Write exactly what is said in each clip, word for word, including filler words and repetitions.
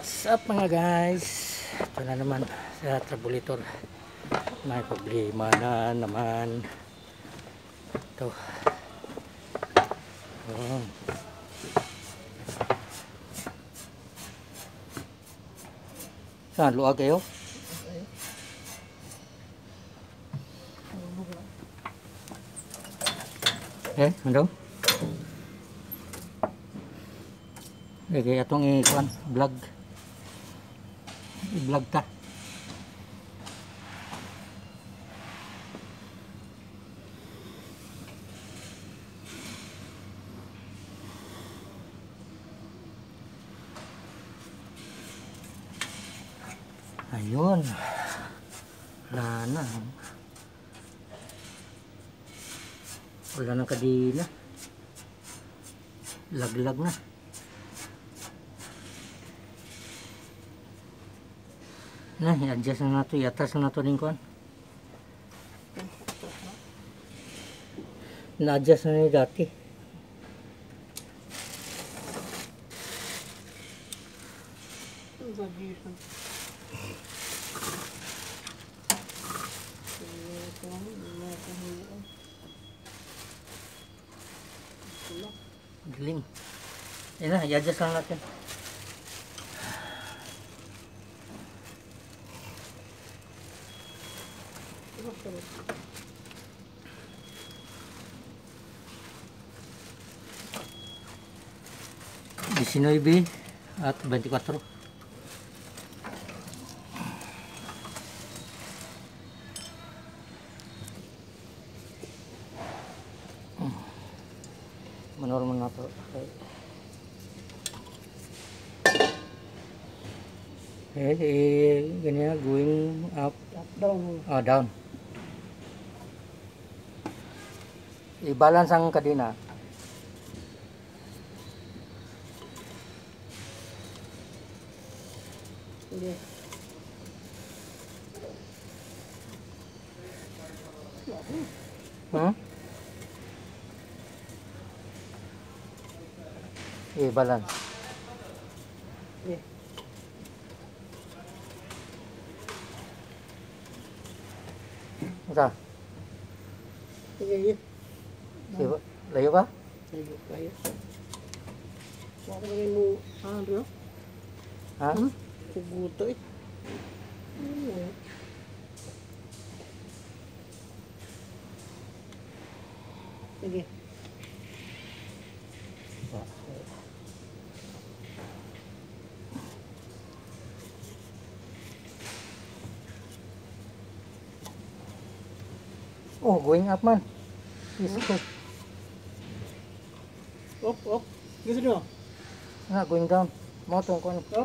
What's up mga guys? Ito na naman sa Trabulator. May problema na naman. Ito. Oh. Saan? Luwag kayo? Eh, ano? Eh, kaya itong i-vlog. Vlog. I-vlog ta. Ayun. Wala na. Wala nang kadina. Laglag na. Nah, i-adjust na nato, i-atas na nato din kuan. Na-adjust na ni dati. Galing. Ayun na, i-adjust lang natin. diecinueve at veinticuatro. Manormal na to. Okay, eh, ganyan, going up, up down. Ah, down. I-balance ang kadina. Sige. Hmm? I-balance. Sige. Ito. Sige, sige. Sige, layo ba? Layo kayo. Baka rin mo, ano rin? Ha? Hmm? Kuguto eh. Ano? Sige. Oh, going up man. Yes, Hmm? Up, up. Gusto nyo? na, going down. Mga itong kuan. Up.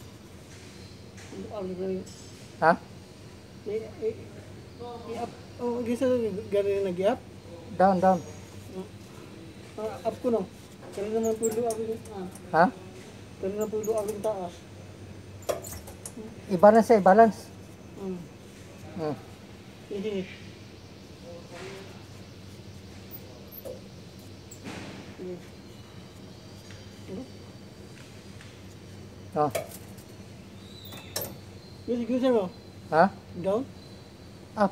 Ano rin? Ha? Eh, eh, i-up. Oh, gusto nyo gano'n nag-i-up? Down, down. Ah, up ko no. Kaya naman pulo ako yung, ah. Ha? Kaya naman pulo ako yung taas. I-balance eh, balance. Hmm. Hmm. Sige. Sige. Ano? Oh. Gusto, gusto mo? Ha? Down? Up.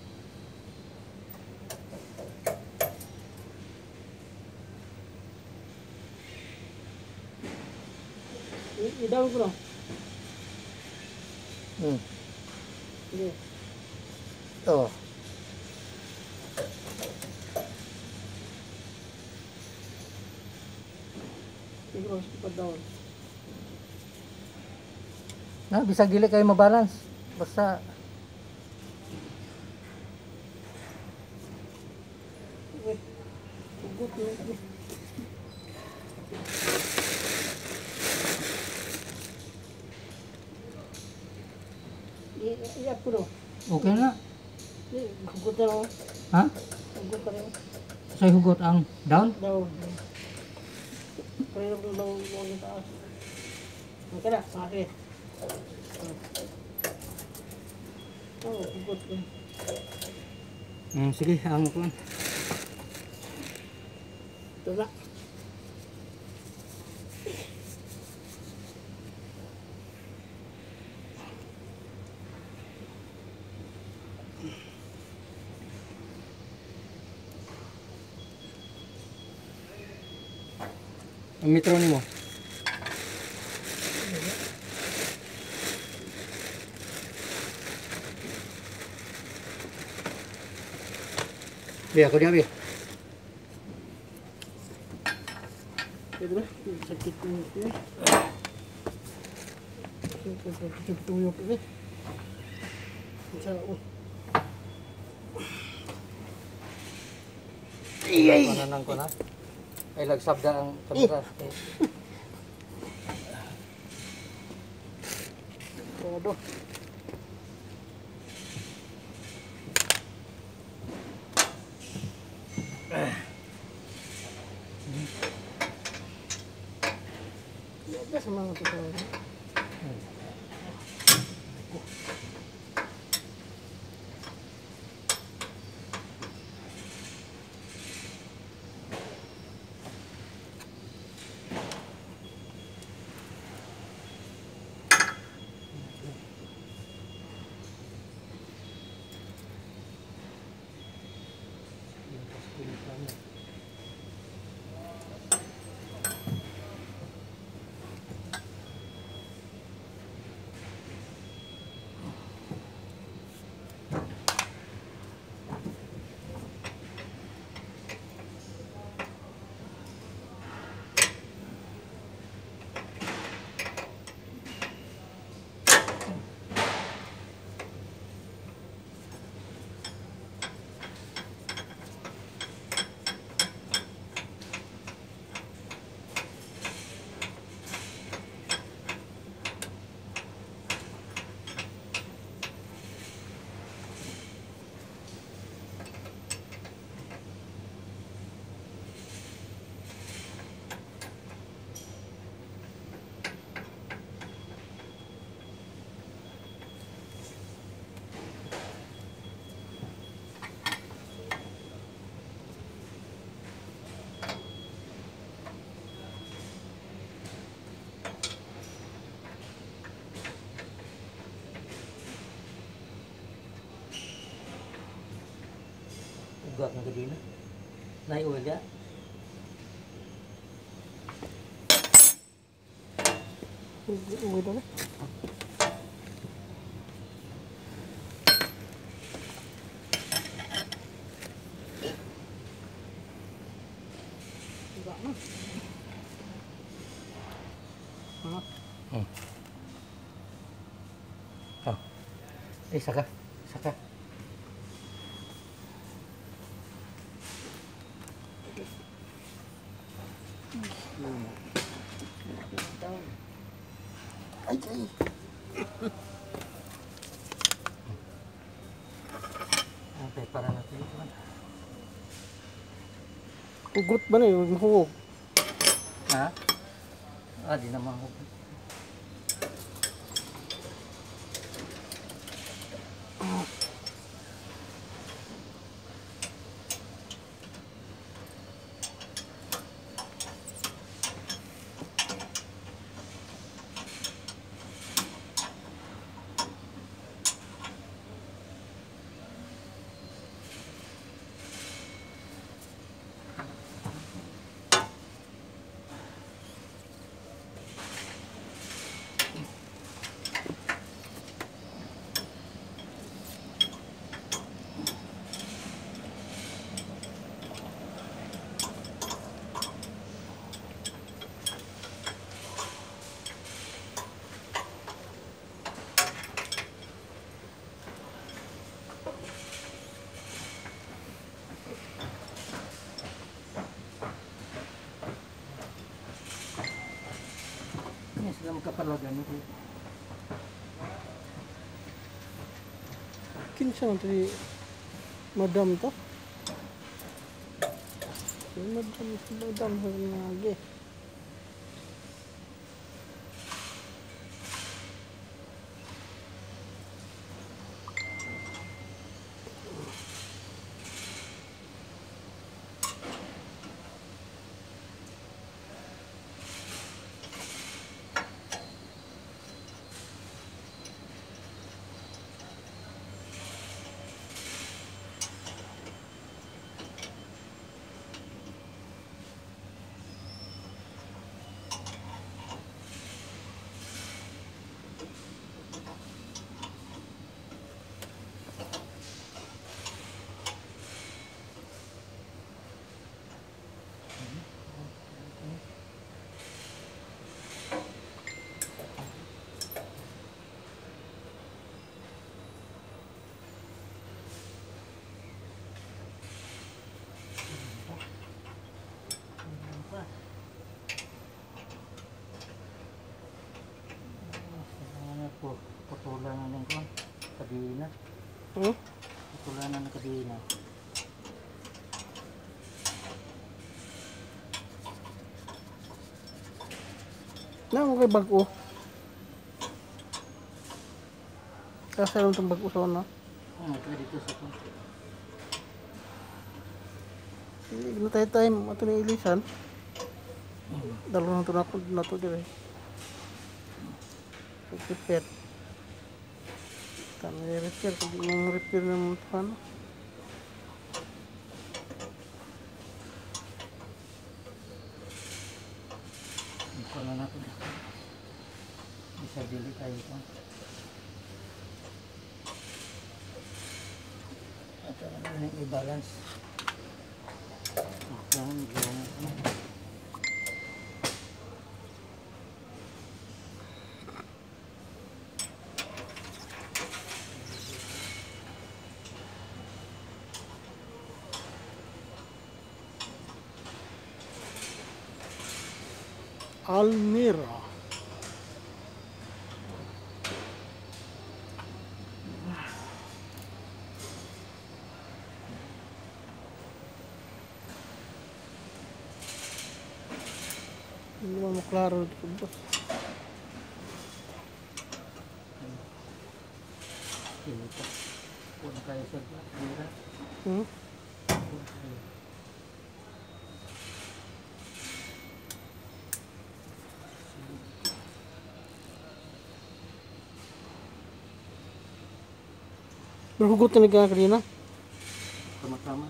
I- I-down ko no. Hmm. Sige. Oh. Sige ko, pa-down. Na, bisa gili kayo mabalance. Basta Wait. Ugot yun. I- I-up ko no. okay na. Ugot na no. Ha? Ugot na rin. Sa hugot ang down. Down. Kaya naman daw mo yung taas. Okay na, makakit. Oh, ugot ko. Hmm, sige, ang kuan. Ito na. Ang metro ni mo. Biar aku dia habis. Pwede ba? Sakit ko yun. Sakit ko tuyok eh. Isa ako. Iyay! Pananan ko na. Ay, lagsabda ang kamera. Eh. Todo. Ada semangat itu. Ugat na gabi na. Nai-oil ya. Uwi ito na. Ugat na. Ano? Hmm. Oh. Eh, saka. Saka. Ay, ay. Okay, para natin ito. Ugot ba na yun? Mahuwag. Ha? Ah, di naman ako. Ini sudah magkapalagan ito. Kinsa man tadi madam to? Madam, madam lagi. po, putulan na ng kwan. Kadina. Hmm? Putulan na ng kadina. Na ako kay bag-o. Kasi alam itong bag-o sa una. Hmm, ito dito sa kwan. Hindi na tayo time. Ito na ilisan. Hmm. Dalo na ito na ako na ito dire. Repair. Tama yung repair. Kung yung repair ng ano. Ito na natin. Isa dili tayo ito. Ito na natin i-balance. Ito na natin. Almira. Hindi mo maklaro dito, boss. Ito. Puno kayo sa bira. Hmm? Berhugot na nagkaka kanina. Tama-tama.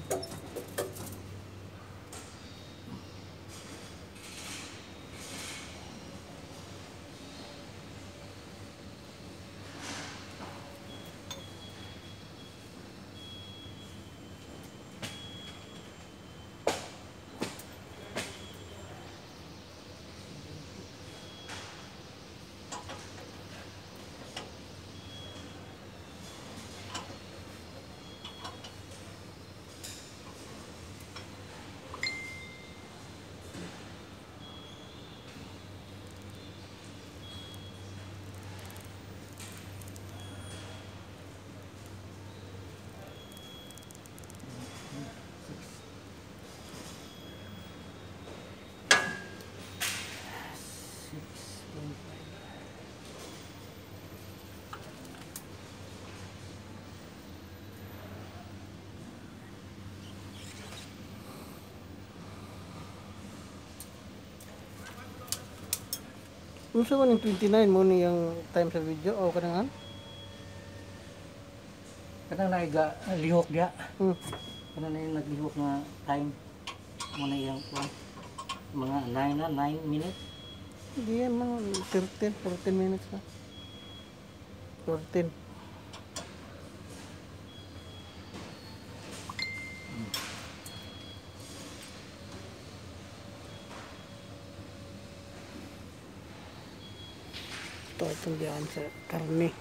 Ano sa yung twenty-nine mo ni yung time sa video o kanangan? Kanang naiga, lihok dia. Hmm. Kanang na yung naglihok na time. Muna yung kwan. Mga nine na, nine minutes. Hindi yan man, thirteen, fourteen minutes na. fourteen. Ito, itong diyan sa karne.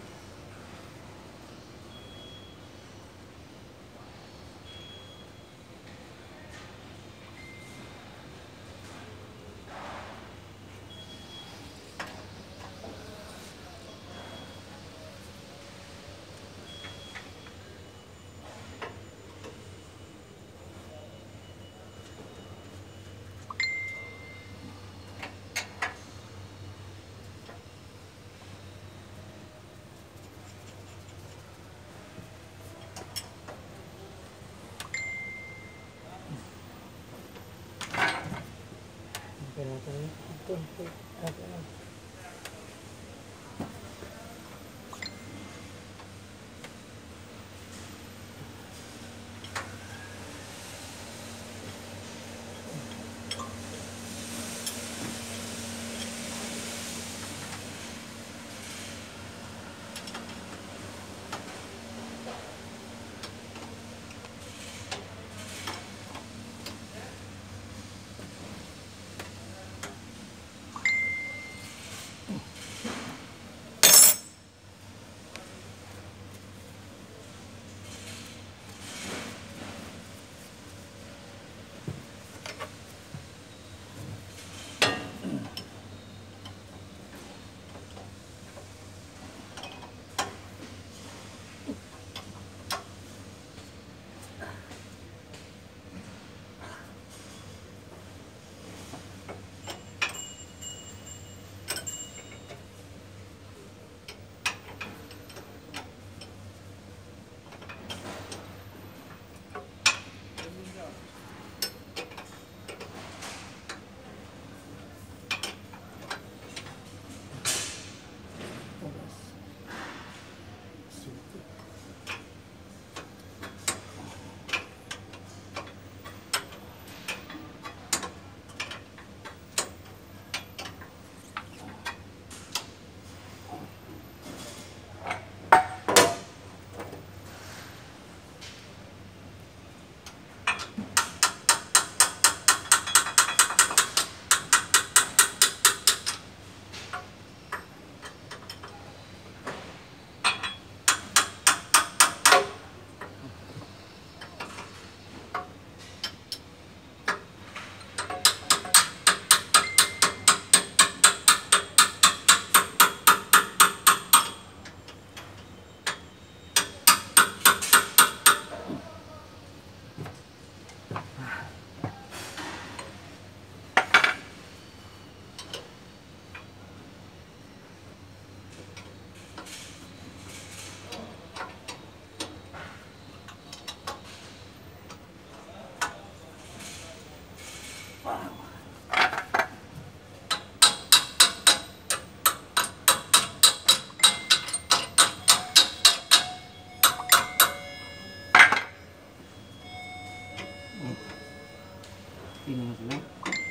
Tingnan mo sila.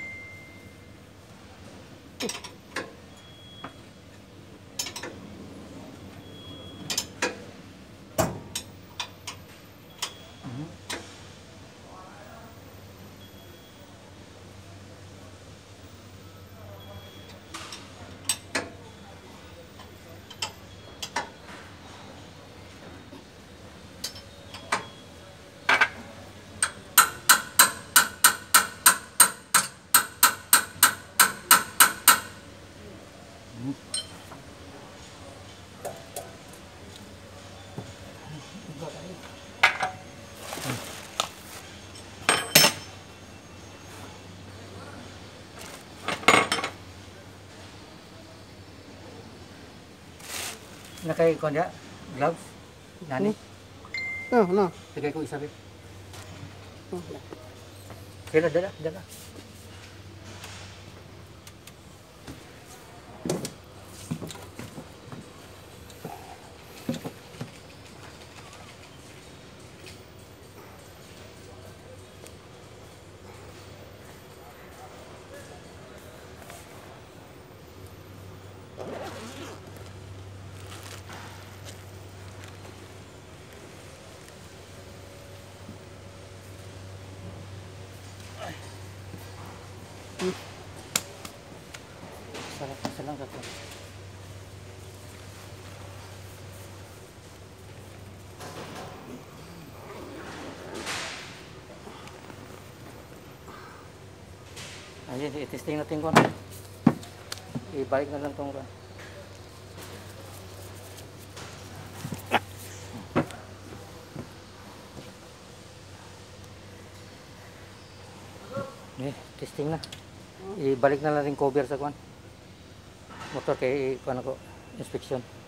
Mhm. Nakay ko niya, gloves, nani. No, no. Tagay ko isabi. Oh, Kaya dala, dala. Sarap sa lang ako. Ayun, i-testing natin ko. Ibalik na lang itong ko. Eh, testing na. Ibalik na lang rin cover sa kwan. Motor kay kuan ako inspection.